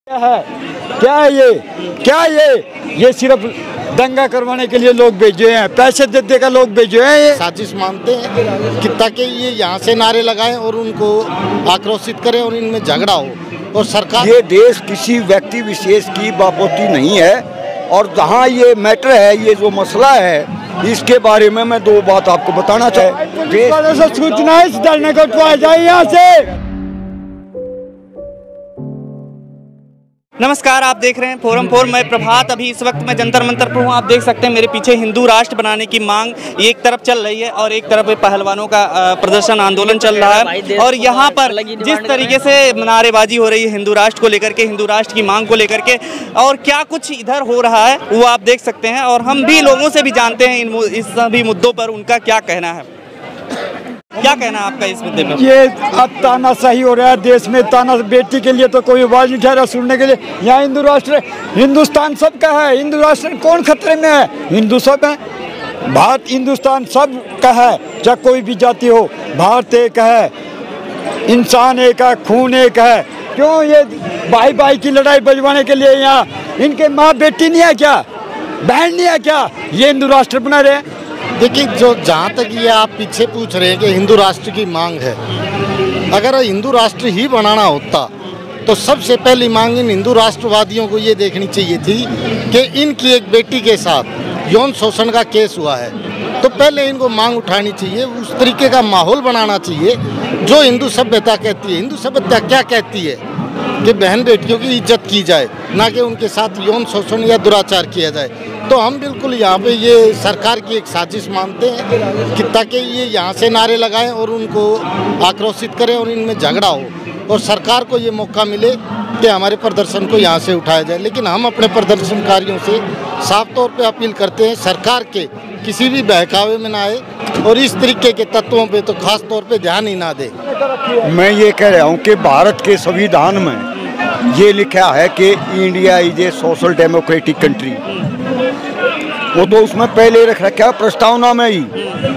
क्या है ये सिर्फ दंगा करवाने के लिए लोग भेजे हैं, पैसे दे देकर लोग भेजे हैं। ये साजिश मानते हैं कि ताकि ये यहाँ से नारे लगाएं और उनको आक्रोशित करें और इनमें झगड़ा हो। और सरकार, ये देश किसी व्यक्ति विशेष की बापोती नहीं है। और जहाँ ये मैटर है, ये जो मसला है, इसके बारे में मैं दो बात आपको बताना चाहूँ। सूचना है, इस धरने को उठवाया जाए यहाँ से। नमस्कार, आप देख रहे हैं फोरम 4। मैं प्रभात। अभी इस वक्त मैं जंतर मंतर पर हूँ। आप देख सकते हैं मेरे पीछे हिंदू राष्ट्र बनाने की मांग एक तरफ चल रही है और एक तरफ पहलवानों का प्रदर्शन आंदोलन चल रहा है। और यहाँ पर जिस तरीके से नारेबाजी हो रही है हिंदू राष्ट्र को लेकर के, हिंदू राष्ट्र की मांग को लेकर के, और क्या कुछ इधर हो रहा है वो आप देख सकते हैं। और हम भी लोगों से भी जानते हैं इस सभी मुद्दों पर उनका क्या कहना है। क्या कहना है आपका इस मुद्दे में? ये अब तानाशाही हो रहा है देश में। ताना बेटी के लिए तो कोई आवाज नहीं ठहरा सुनने के लिए। यहाँ हिंदू राष्ट्र, हिंदुस्तान सबका है। हिंदू राष्ट्र कौन खतरे में है? हिंदू सब है। भारत हिंदुस्तान सब का है, चाहे कोई भी जाति हो। भारत एक है, इंसान एक है, खून एक है। क्यों ये भाई भाई की लड़ाई बजवाने के लिए यहाँ इनके माँ बेटी नहीं है क्या, बहन नहीं है क्या? ये हिंदू राष्ट्र बना रहे हैं। देखिए, जो जहाँ तक ये आप पीछे पूछ रहे हैं कि हिंदू राष्ट्र की मांग है, अगर हिंदू राष्ट्र ही बनाना होता तो सबसे पहली मांग इन हिंदू राष्ट्रवादियों को ये देखनी चाहिए थी कि इनकी एक बेटी के साथ यौन शोषण का केस हुआ है, तो पहले इनको मांग उठानी चाहिए। उस तरीके का माहौल बनाना चाहिए जो हिंदू सभ्यता कहती है। हिंदू सभ्यता क्या कहती है कि बहन बेटियों की इज्जत की जाए, ना कि उनके साथ यौन शोषण या दुराचार किया जाए। तो हम बिल्कुल यहाँ पे ये सरकार की एक साजिश मानते हैं कि ताकि ये यहाँ से नारे लगाएं और उनको आक्रोशित करें और इनमें झगड़ा हो और सरकार को ये मौका मिले कि हमारे प्रदर्शन को यहाँ से उठाया जाए। लेकिन हम अपने प्रदर्शनकारियों से साफ तौर पे अपील करते हैं, सरकार के किसी भी बहकावे में ना आए और इस तरीके के तत्वों पे तो खास तौर पे ध्यान ही ना दे। मैं ये कह रहा हूँ कि भारत के संविधान में ये लिखा है कि India is a social democratic country. वो तो उसमें पहले रख रखा है प्रस्तावना में ही,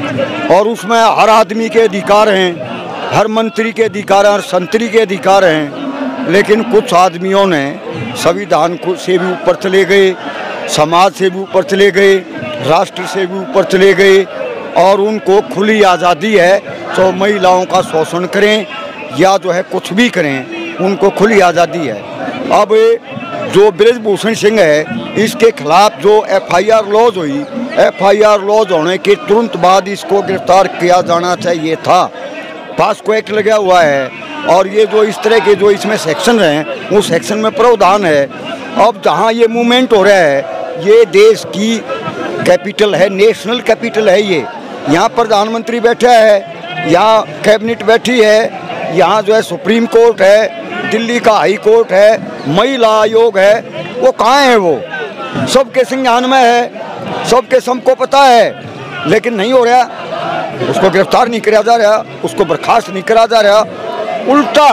और उसमें हर आदमी के अधिकार हैं, हर मंत्री के अधिकार हैं, हर संतरी के अधिकार हैं। लेकिन कुछ आदमियों ने संविधान को से भी ऊपर चले गए, समाज से भी ऊपर चले गए, राष्ट्र से भी ऊपर चले गए, और उनको खुली आज़ादी है तो महिलाओं का शोषण करें या जो है कुछ भी करें, उनको खुली आज़ादी है। अब जो ब्रजभूषण सिंह है, इसके खिलाफ जो FIR लॉज हुई, FIR लॉज होने के तुरंत बाद इसको गिरफ्तार किया जाना चाहिए था। पास्को एक्ट लगा हुआ है और ये जो इस तरह के जो इसमें सेक्शन हैं, वो सेक्शन में प्रावधान है। अब जहाँ ये मूवमेंट हो रहा है, ये देश की कैपिटल है, नेशनल कैपिटल है। ये यहाँ प्रधानमंत्री बैठा है, यहाँ कैबिनेट बैठी है, यहाँ जो है सुप्रीम कोर्ट है, दिल्ली का हाई कोर्ट है, महिला आयोग है। वो कहाँ है? वो सबके संज्ञान में है, सबके सबको पता है, लेकिन नहीं हो रहा। उसको गिरफ्तार नहीं किया जा रहा, उसको बर्खास्त नहीं करा जा रहा। उल्टा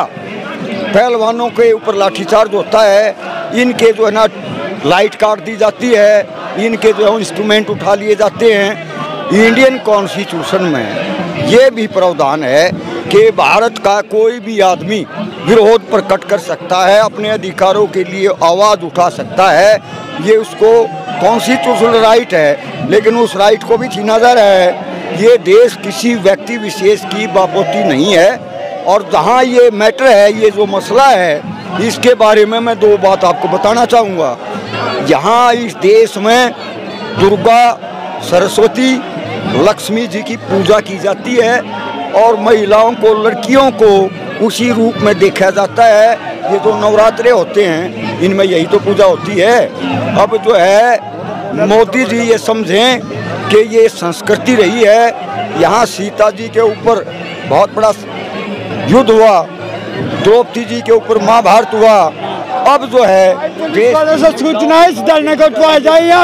पहलवानों के ऊपर लाठीचार्ज होता है, इनके जो है ना लाइट काट दी जाती है, इनके जो है इंस्ट्रूमेंट उठा लिए जाते हैं। इंडियन कॉन्स्टिट्यूशन में ये भी प्रावधान है कि भारत का कोई भी आदमी विरोध प्रकट कर सकता है, अपने अधिकारों के लिए आवाज़ उठा सकता है। ये उसको कॉन्स्टिट्यूशनल राइट है, लेकिन उस राइट को भी छीना जा रहा है। ये देश किसी व्यक्ति विशेष की बापोती नहीं है। और जहाँ ये मैटर है, ये जो मसला है, इसके बारे में मैं दो बात आपको बताना चाहूँगा। यहाँ इस देश में दुर्गा, सरस्वती, लक्ष्मी जी की पूजा की जाती है और महिलाओं को, लड़कियों को उसी रूप में देखा जाता है। ये जो नवरात्रे होते हैं, इनमें यही तो पूजा होती है। अब जो है मोदी जी ये समझें कि ये संस्कृति रही है। यहाँ सीता जी के ऊपर बहुत बड़ा युद्ध हुआ, द्रौपदी जी के ऊपर महाभारत हुआ। अब जो है सूचना है, इस धरने को उठवाया जाए यहाँ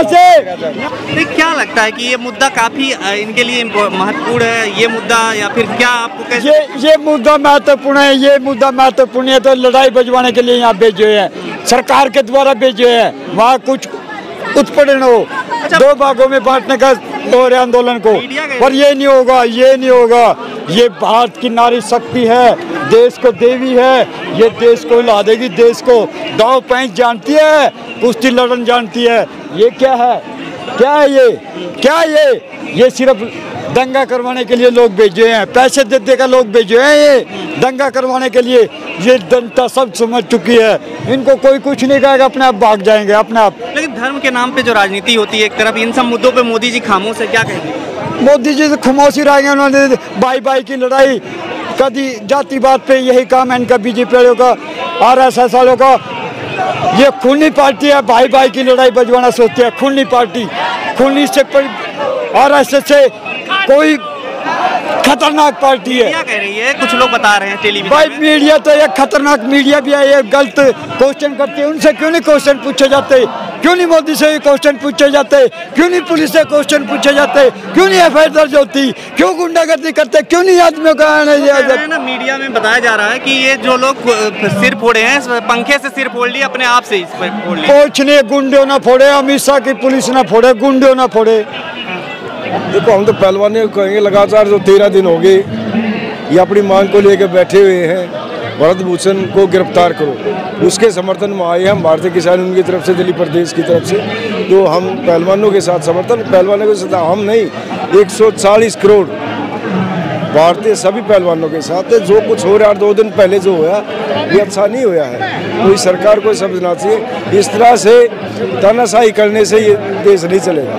से। क्या लगता है कि ये मुद्दा काफी इनके लिए महत्वपूर्ण है, ये मुद्दा, या फिर क्या आपको कैसे? ये मुद्दा महत्वपूर्ण है। ये मुद्दा महत्वपूर्ण है तो लड़ाई बजवाने के लिए यहाँ भेजे हैं, सरकार के द्वारा भेजे हैं। वहाँ कुछ उत्पीड़न हो, दो भागों में बांटने का हो रहे आंदोलन को, पर ये नहीं होगा, ये नहीं होगा। ये भारत की नारी शक्ति है, देश को देवी है, ये देश को हिला देगी, देश को दांव पैंच जानती है, कुश्ती लड़न जानती है। ये क्या है, क्या है ये, क्या है ये सिर्फ दंगा करवाने के लिए लोग भेजे हैं, पैसे दे देकर लोग भेजे हैं ये दंगा करवाने के लिए। ये जनता सब समझ चुकी है, इनको कोई कुछ नहीं कहेगा, अपने आप भाग जाएंगे अपने आप। लेकिन धर्म के नाम पे जो राजनीति होती है एक तरफ, इन सब मुद्दों पे मोदी जी खामोश है, क्या कहेंगे? मोदी जी तो खामोश ही रह गए, उन्होंने भाई भाई की लड़ाई, कभी जातिवाद पे यही काम है इनका, बीजेपी वालों का, RSS वालों का। ये खूनी पार्टी है, भाई भाई की लड़ाई बजवाना सोचती है, खूनी पार्टी। खूनी से RSS से कोई खतरनाक पार्टी है। क्या कह रही है, कुछ लोग बता रहे हैं टेलीविजन भाई में। मीडिया तो ये खतरनाक मीडिया भी है, ये गलत क्वेश्चन करती है। उनसे क्यों नहीं क्वेश्चन पूछे जाते, क्यों नहीं मोदी से क्वेश्चन पूछे जाते, क्यों नहीं पुलिस से क्वेश्चन पूछे जाते, क्यों नहीं FIR दर्ज होती, क्यों गुंडागर्दी करते, क्यों नहीं आदमियों का ना मीडिया में बताया जा रहा है कि ये जो लोग सिर फोड़े हैं, पंखे से सिर फोड़ लिए, अपने आप से इस पर फोड़ लिए। कुछ नहीं, गुंडे ना फोड़े, अमित शाह की पुलिस ना फोड़े, गुंडे ना फोड़े। देखो, हम तो पहलवानी को कहेंगे, लगातार जो 13 दिन हो गए ये अपनी मांग को लेकर बैठे हुए हैं, भरत भूषण को गिरफ्तार करो, उसके समर्थन में आए हम भारतीय किसान यूनियन की तरफ से, दिल्ली प्रदेश की तरफ से। तो हम पहलवानों के साथ समर्थन, पहलवानों के साथ हम नहीं, 140 करोड़ भारतीय सभी पहलवानों के साथ है। जो कुछ हो रहा है 2 दिन पहले जो हुआ ये अच्छा नहीं हुआ है, कोई सरकार को समझना चाहिए। इस तरह से तानाशाही करने से ये देश नहीं चलेगा।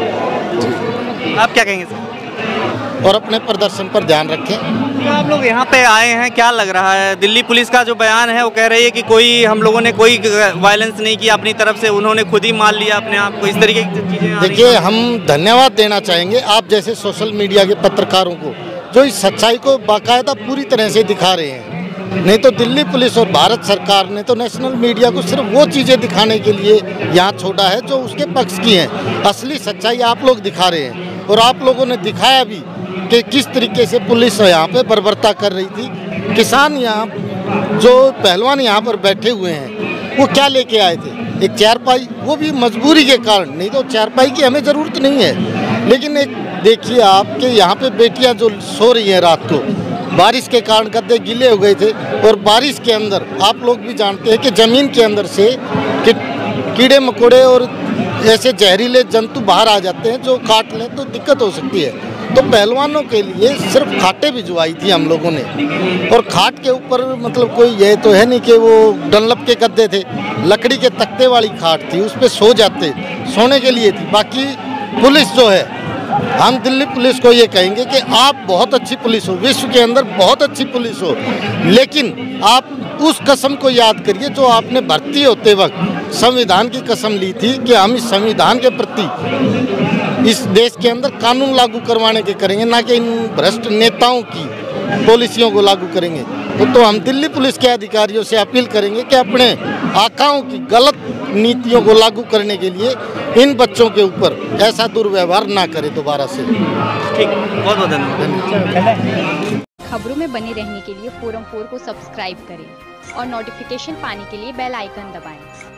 आप क्या कहेंगे सर? और अपने प्रदर्शन पर ध्यान रखें। तो आप लोग यहाँ पे आए हैं, क्या लग रहा है? दिल्ली पुलिस का जो बयान है वो कह रही है कि कोई, हम लोगों ने कोई वायलेंस नहीं किया अपनी तरफ से, उन्होंने खुद ही मान लिया अपने आप को, इस तरीके की चीजें। देखिए, हम धन्यवाद देना चाहेंगे आप जैसे सोशल मीडिया के पत्रकारों को, जो इस सच्चाई को बाकायदा पूरी तरह से दिखा रहे हैं। नहीं तो दिल्ली पुलिस और भारत सरकार ने तो नेशनल मीडिया को सिर्फ वो चीज़ें दिखाने के लिए यहाँ छोड़ा है जो उसके पक्ष की हैं। असली सच्चाई आप लोग दिखा रहे हैं, और आप लोगों ने दिखाया भी कि किस तरीके से पुलिस यहाँ पे बर्बरता कर रही थी। किसान यहाँ, जो पहलवान यहाँ पर बैठे हुए हैं, वो क्या लेके आए थे? एक चारपाई, वो भी मजबूरी के कारण, नहीं तो चारपाई की हमें ज़रूरत नहीं है। लेकिन एक देखिए आप कि यहाँ पे बेटियाँ जो सो रही हैं रात को, बारिश के कारण गद्दे गीले हो गए थे, और बारिश के अंदर आप लोग भी जानते हैं कि ज़मीन के अंदर से कि कीड़े मकोड़े और ऐसे जहरीले जंतु बाहर आ जाते हैं, जो काट लें तो दिक्कत हो सकती है। तो पहलवानों के लिए सिर्फ खाटें भिजवाई थी हम लोगों ने, और खाट के ऊपर मतलब कोई ये तो है नहीं कि वो डनलप के गद्दे थे, लकड़ी के तख्ते वाली खाट थी, उस पर सो जाते, सोने के लिए थी। बाकी पुलिस जो है, हम दिल्ली पुलिस को ये कहेंगे कि आप बहुत अच्छी पुलिस हो, विश्व के अंदर बहुत अच्छी पुलिस हो, लेकिन आप उस कसम को याद करिए जो आपने भर्ती होते वक्त संविधान की कसम ली थी कि हम इस संविधान के प्रति इस देश के अंदर कानून लागू करवाने के करेंगे, ना कि इन भ्रष्ट नेताओं की पॉलिसियों को लागू करेंगे। तो हम दिल्ली पुलिस के अधिकारियों से अपील करेंगे कि अपने आकाओं की गलत नीतियों को लागू करने के लिए इन बच्चों के ऊपर ऐसा दुर्व्यवहार ना करें दोबारा से। ठीक, बहुत बहुत धन्यवाद। खबरों में बने रहने के लिए फोरम 4 को सब्सक्राइब करें और नोटिफिकेशन पाने के लिए बेल आइकन दबाएं।